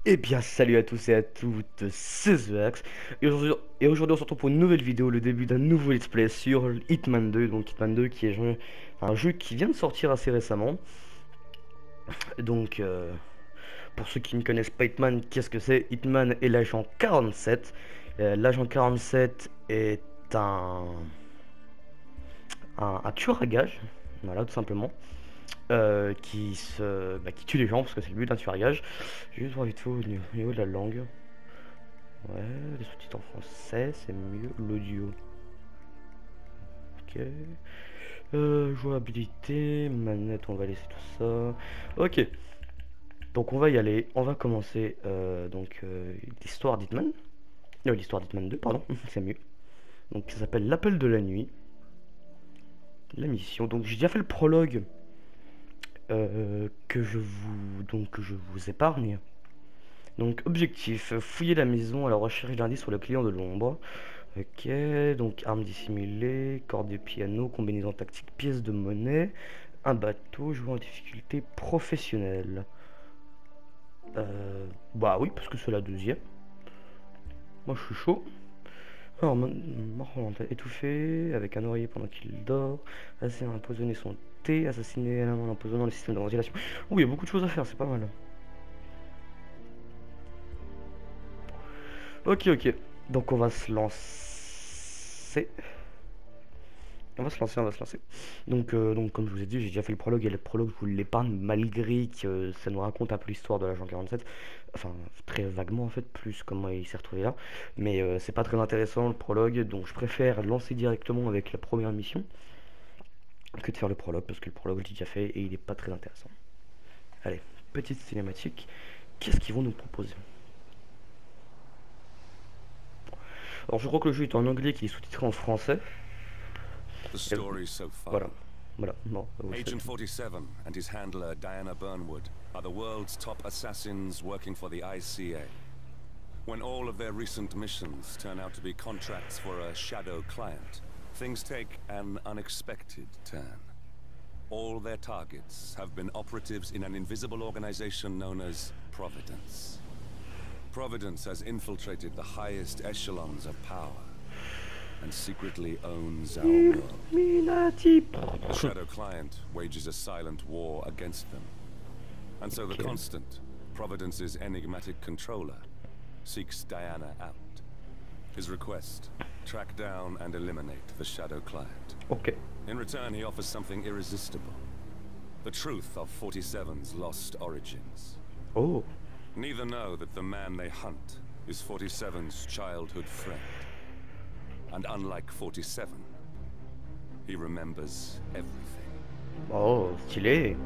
Eh bien salut à tous et à toutes, c'est TheAxe et aujourd'hui on se retrouve pour une nouvelle vidéo, le début d'un nouveau let's play sur Hitman 2, donc Hitman 2 qui est un jeu qui vient de sortir assez récemment. Donc pour ceux qui ne connaissent pas Hitman, qu'est-ce que c'est? Hitman est l'agent 47. L'agent 47 est un tueur à gages, voilà tout simplement. Qui tue les gens parce que c'est le but d'un tueur à gages. Je vais juste voir vite fait au niveau de la langue. Ouais, les sous-titres en français, c'est mieux. L'audio. Ok. Jouabilité, manette, on va laisser tout ça. Ok. Donc on va y aller. On va commencer l'histoire d'Hitman. L'histoire d'Hitman 2, pardon, c'est mieux. Donc ça s'appelle l'appel de la nuit. La mission. Donc j'ai déjà fait le prologue que je vous épargne. Donc objectif, fouiller la maison à la recherche d'indices sur le client de l'ombre. Ok, donc arme dissimulée, corde de piano, combinaison tactique, pièces de monnaie, un bateau, jouer en difficulté professionnelle. Bah oui, parce que c'est la deuxième. Moi je suis chaud. Alors, mort étouffé, avec un oreiller pendant qu'il dort, assez empoisonner son thé, assassiner en empoisonnant le système de ventilation. Oui, il y a beaucoup de choses à faire, c'est pas mal. Ok, ok. Donc on va se lancer. On va se lancer. Donc comme je vous ai dit, j'ai déjà fait le prologue et le prologue, je vous l'épargne malgré que ça nous raconte un peu l'histoire de l'agent 47. Enfin, très vaguement en fait, plus comment il s'est retrouvé là. Mais c'est pas très intéressant le prologue, donc je préfère lancer directement avec la première mission que de faire le prologue parce que le prologue je l'ai déjà fait et il est pas très intéressant. Allez, petite cinématique. Qu'est-ce qu'ils vont nous proposer? Alors je crois que le jeu est en anglais qui est sous-titré en français. The story so far. Voilà. Voilà, non. Agent 47 and his handler Diana Burnwood are the world's top assassins working for the ICA. When all of their recent missions turn out to be contracts for a shadow client, things take an unexpected turn. All their targets have been operatives in an invisible organization known as Providence. Providence has infiltrated the highest echelons of power and secretly owns our world. The Shadow Client wages a silent war against them. And so the Constant, Providence's enigmatic controller, seeks Diana out. His request, track down and eliminate the Shadow Client. Okay. In return, he offers something irresistible. The truth of 47's lost origins. Oh. Neither know that the man they hunt is 47's childhood friend. And unlike 47, he remembers everything. Oh, stylé.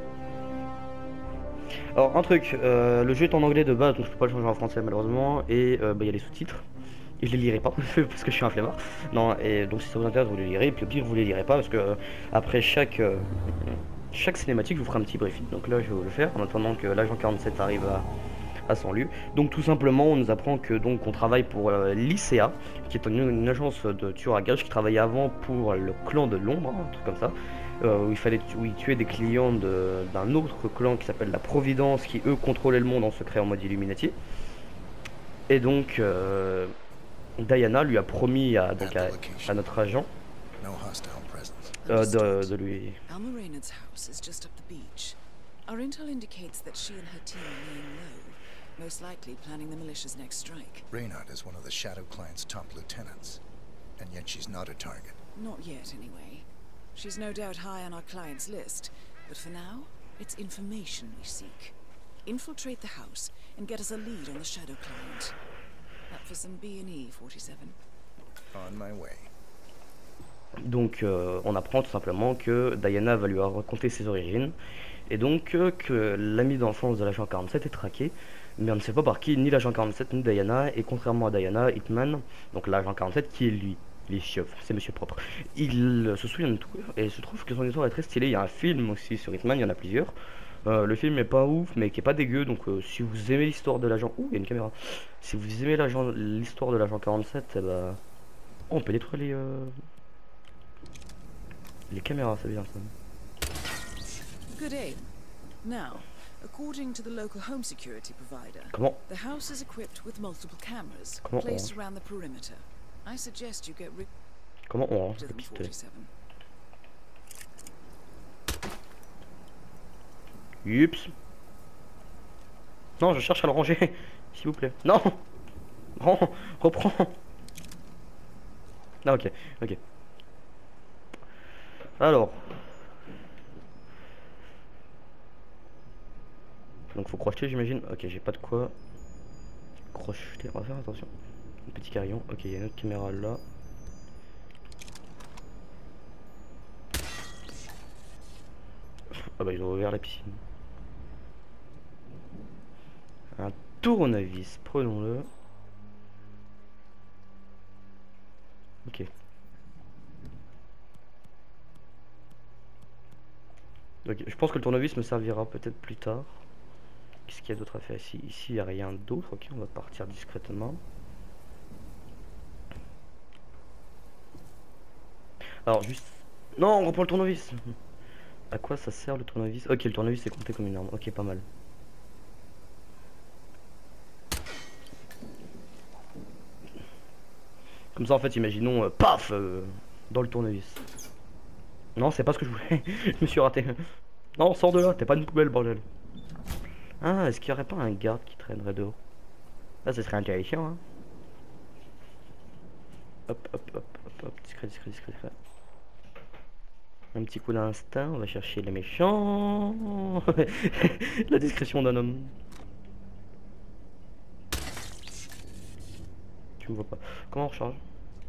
Alors, un truc, le jeu est en anglais de base, donc je peux pas le changer en français malheureusement, et il y a les sous-titres. Et je les lirai pas, parce que je suis un flemmard. Non, et donc si ça vous intéresse, vous les lirez, et puis au pire, vous les lirez pas, parce que après chaque cinématique, je vous ferai un petit briefing. Donc là, je vais vous le faire, en attendant que l'agent 47 arrive à son lieu. Donc tout simplement, on nous apprend que donc on travaille pour l'ICA, qui est une agence de tueurs à gages qui travaillait avant pour le clan de l'ombre, un truc comme ça, où il tuait des clients d'un autre clan qui s'appelle la Providence, qui eux contrôlaient le monde en secret en mode Illuminati. Et donc Diana lui a promis à notre agent de lui. Alma Reynard's house is just up the beach. Our intel indicates that she and her team are laying low, most likely planning the militia's next strike. Reynard is one of the Shadow Client's top lieutenants, and yet she's not a target. Not yet, anyway. She's no doubt high on our client's list, but for now, it's information we seek. Infiltrate the house and get us a lead on the Shadow Client. Up for some B&E, 47. On my way. Donc on apprend tout simplement que Diana va lui raconter ses origines et donc que l'ami d'enfance de l'agent 47 est traqué, mais on ne sait pas par qui, ni l'agent 47 ni Diana, et contrairement à Diana, Hitman, donc l'agent 47 qui est lui, les chiottes, c'est Monsieur Propre, il se souvient de tout et il se trouve que son histoire est très stylée. Il y a un film aussi sur Hitman, il y en a plusieurs. Le film est pas ouf mais qui est pas dégueu, donc si vous aimez l'histoire de l'agent... Ouh, il y a une caméra. Si vous aimez l'histoire de l'agent 47, eh ben... oh, on peut détruire les caméras, c'est bien ça. Good aim. Now, According to the local home security provider, Comment? the house is equipped with multiple cameras Comment on placed range? around the perimeter. I suggest you get rid Comment on range of le them, pistolet? 47. Oups. Non, je cherche à le ranger, s'il vous plaît. Non. Non, reprends. Ah ok, ok. Alors. Donc faut crocheter j'imagine. Ok, j'ai pas de quoi crocheter. On va faire attention. Un petit carillon. Ok, il y a une autre caméra là. Ah bah ils ont ouvert la piscine. Un tournevis, prenons-le. Ok. Ok, je pense que le tournevis me servira peut-être plus tard. Qu'est-ce qu'il y a d'autre à faire ici? Ici, il n'y a rien d'autre. Ok, on va partir discrètement. Alors, juste... Non, on reprend le tournevis. À quoi ça sert le tournevis? Ok, le tournevis est compté comme une arme. Ok, pas mal. Comme ça, en fait, imaginons, paf, dans le tournevis. Non, c'est pas ce que je voulais. Je me suis raté. Non, sors de là, t'es pas une poubelle, bordel. Ah, est-ce qu'il y aurait pas un garde qui traînerait dehors? Là, ce serait intéressant, hein. Hop, hop, hop, hop, hop, discret, discret, discret, discret. Un petit coup d'instinct, on va chercher les méchants. La discrétion d'un homme. Tu me vois pas. Comment on recharge?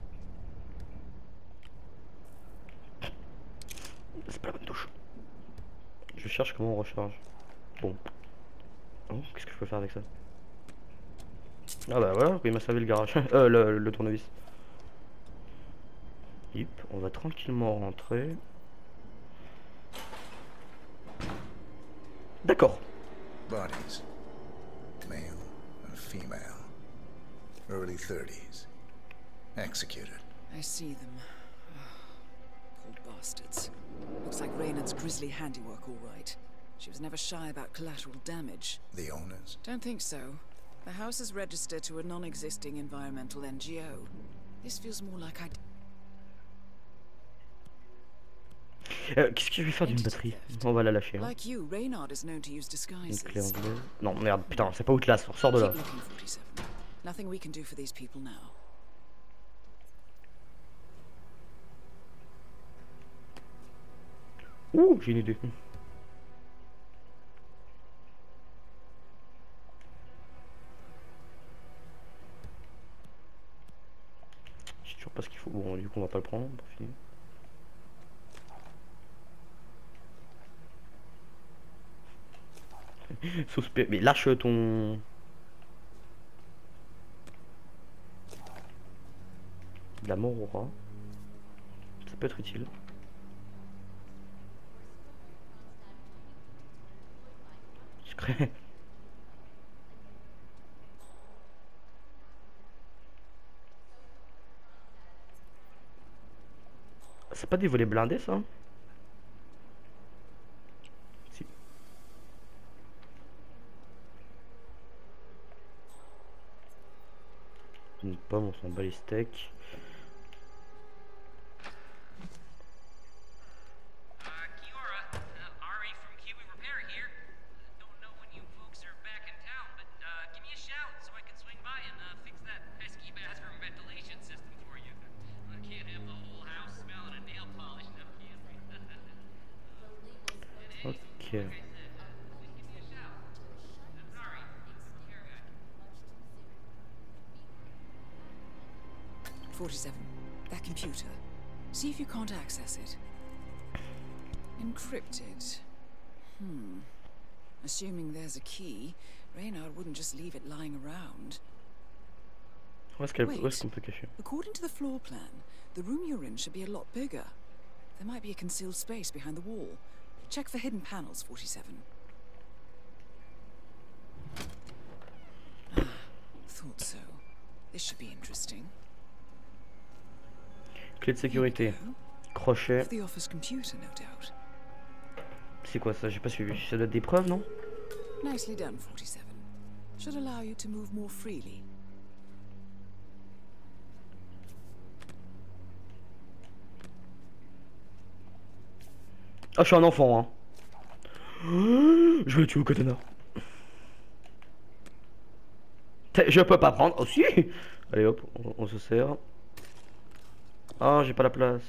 C'est pas la bonne touche. Je cherche comment on recharge. Bon. Oh, qu'est-ce que je peux faire avec ça? Ah bah voilà, il m'a servi le garage. Le tournevis. Yep, on va tranquillement rentrer. D'accord. Bodies. Male and female. Early 30s. Executed. I see them. Poor bastards. Looks like Reynard's grisly handiwork, all right. She was never shy about collateral damage. The owners? Don't think so. The house is registered to a non-existing environmental NGO. This feels more like I... Qu'est-ce que je vais faire d'une batterie? On va la lâcher. Hein. Like you, Reynard is known to use Une disguises. clé anglaise. Non, merde, putain, c'est pas Outlast, on sort de là. Keep looking, 47. Nothing we can do for these people now. Ouh, j'ai une idée. Je sais toujours pas ce qu'il faut. Bon, du coup, on va pas le prendre pour finir. Suspect. Mais lâche ton... De la mort au rat. Ça peut être utile. Discret. C'est pas des volets blindés ça? Si. Une pomme, on s'en bat les steaks. Ok. 47. That computer. See if you can't access it. Encrypted. Assuming there's a key, Reynard wouldn't just leave it lying around. Où est-ce qu'on peut cacher? According to the floor plan, the room you're in should be a lot bigger. There might be a concealed space behind the wall. Check for hidden panels, 47. Thought so. This should be interesting. Clé de sécurité. Crochet. The office computer, no doubt. C'est quoi ça? J'ai pas suivi. Ça doit être des preuves, non? Nicely done, 47. Should allow you to move more freely. Ah, je suis un enfant, hein. Je vais le tuer au katana. Je peux pas prendre. Oh si. Allez hop, on se sert. Ah, j'ai pas la place.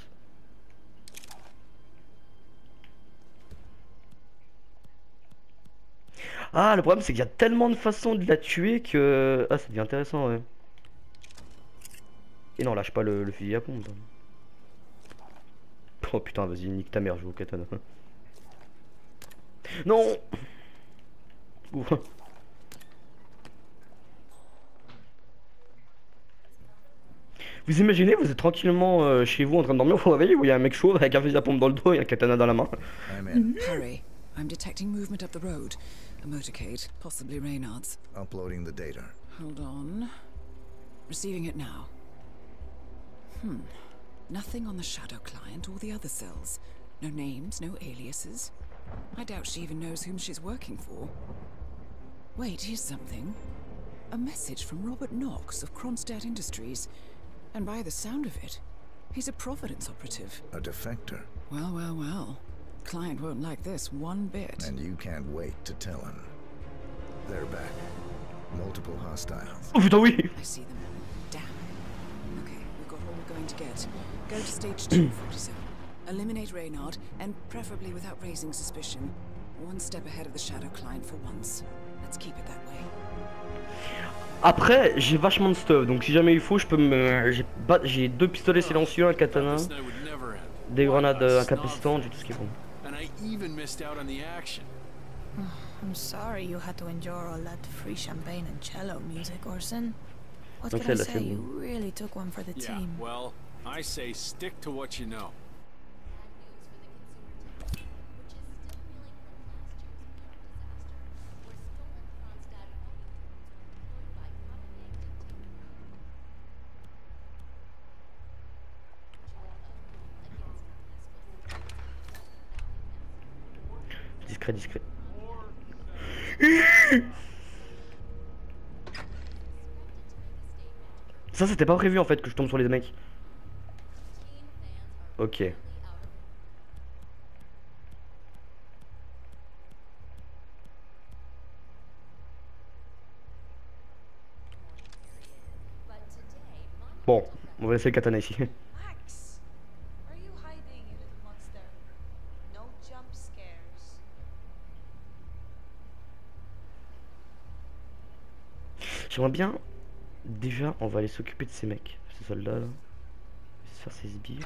Ah, le problème c'est qu'il y a tellement de façons de la tuer que... Ah, ça devient intéressant, ouais. Et non, lâche pas le fusil à pompe. Oh putain, vas-y, nique ta mère, je joue au katana. Non. Ouf. Vous imaginez, vous êtes tranquillement chez vous en train de dormir, vous vous réveillez où il y a un mec chauve avec un fusil à pompe dans le dos et un katana dans la main. I'm in. Hurry. I'm detecting movement up the road. A motorcade, possibly Reynard's. Uploading the data. Hold on. Receiving it now. Nothing on the Shadow client or the other cells. No names, no aliases. I doubt she even knows whom she's working for. Wait, here's something. A message from Robert Knox of Kronstadt Industries. And by the sound of it, he's a Providence operative. A defector. Well, well, well. Client won't like this one bit. And you can't wait to tell him. They're back. Multiple hostiles. Oh putain, oui. I see them. Damn. Okay, we've got all we're going to get. Go to stage 2, 47. Eliminate Reynard, and preferably without raising suspicion. One step ahead of the Shadow client for once. Let's keep it that way. Après, j'ai vachement de stuff, donc si jamais il faut, je peux me... J'ai 2 pistolets silencieux, un katana, des grenades incapacitantes, j'ai tout ce qu'il faut. I'm sorry you had to endure all that free champagne and cello music, Orson. What Okay, can I let's say? see. You really took one for the Yeah, team. well, I say stick to what you know. Discret, discret. Ça, c'était pas prévu en fait que je tombe sur les mecs. Ok. Bon, on va laisser le katana ici. Max, are you hiding, you little monster? No jump scares. J'aimerais bien... Déjà, on va aller s'occuper de ces mecs, ces soldats là. Se faire ces sbires.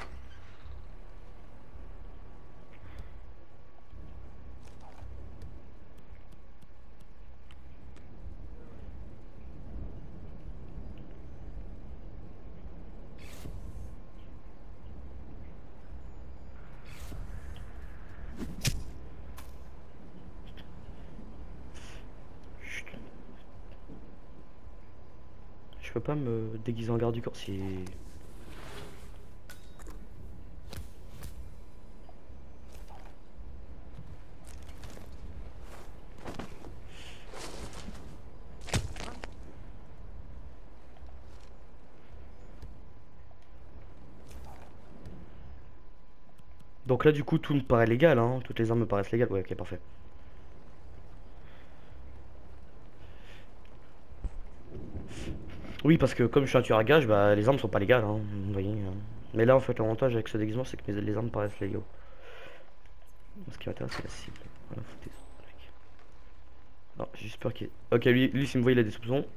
Je peux pas me déguiser en garde du corps si... Donc là du coup tout me paraît légal, hein. Toutes les armes me paraissent légales. Ouais, ok, parfait. Oui, parce que comme je suis un tueur à gages, bah les armes sont pas légales, hein, vous voyez. Mais là en fait l'avantage avec ce déguisement c'est que les armes paraissent légaux. Ce qui m'intéresse c'est la cible. Voilà, foutez ça, mec. Non, j'ai juste peur qu'il... Ok, lui s'il me voit il a des soupçons.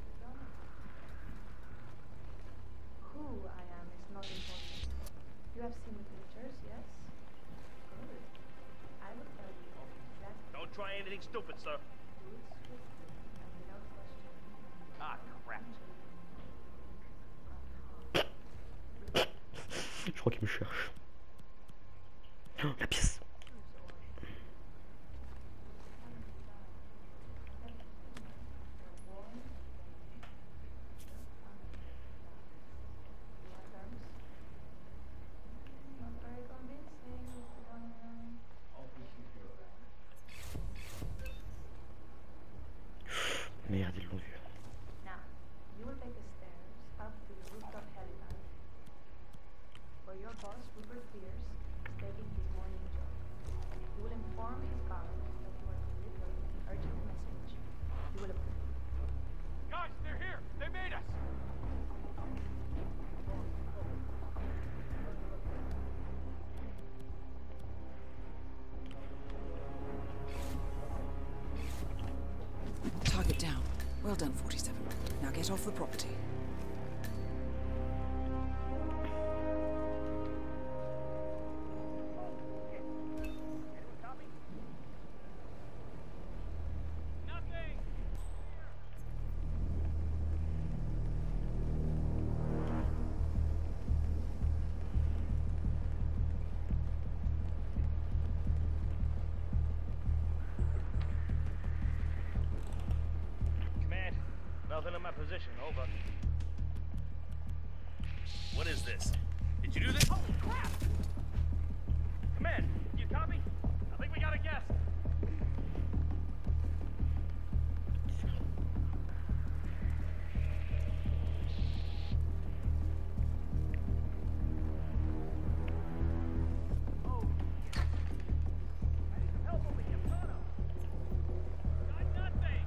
Who I am is not important. You have seen pictures, yes? Good. I will tell you exactly Don't try anything stupid, sir. who is swiftly and without question. Ah, crap. Je crois qu'il me cherche. Oh, la pièce. Not very convincing, Mr. Donovan. taking his morning jog. He will inform his guards that you are delivering an urgent message. You will approve. Guys, they're here! They made us! Target down. Well done, 47. Now get off the property. Command, nothing in my position, over. What is this? Did you do this? Holy crap! Command, you copy? I think we got a guest. Oh. I need some help over here, Mono. Got nothing.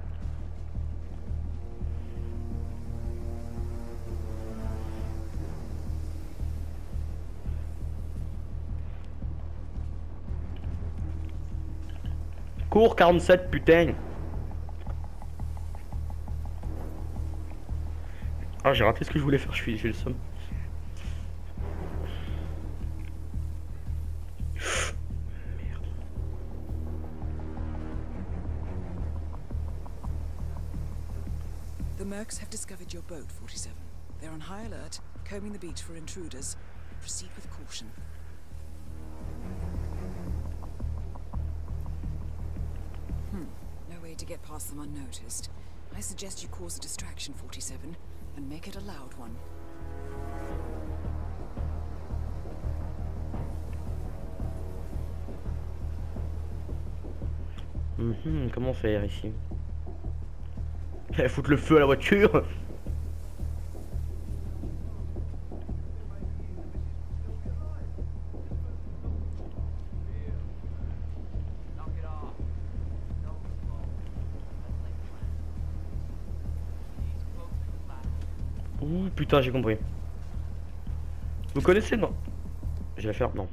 Cours 47, putain. Ah, j'ai raté ce que je voulais faire, j'ai le seum. Merde. The Mercs have discovered your boat, 47. They're on high alert, combing the beach for intruders. Proceed with caution. No way to get past them unnoticed. I suggest you cause a distraction, 47, and make it a loud one. Comment faire ici? Foutre le feu à la voiture. Ouh putain, j'ai compris. Vous connaissez, non? Je vais faire, non.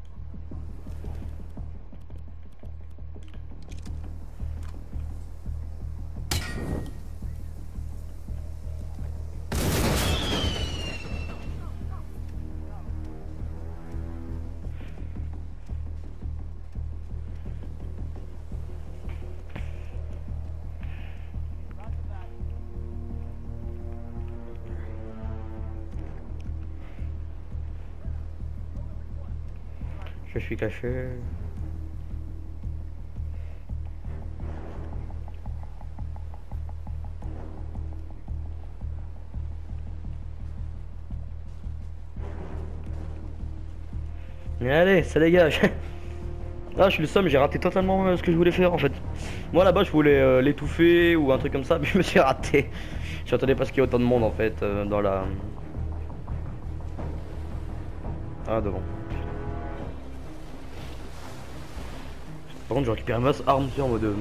Je suis caché. Mais allez, ça dégage. Là, je suis le seum, j'ai raté totalement ce que je voulais faire en fait. Moi là-bas, je voulais l'étouffer ou un truc comme ça, mais je me suis raté. J'attendais pas ce qu'il y ait autant de monde en fait dans la. Ah, devant. Par contre, je récupère ma arme en mode.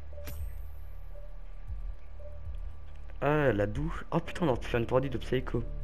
Ah, la douche. Oh putain, on a fait une 3D de Psycho.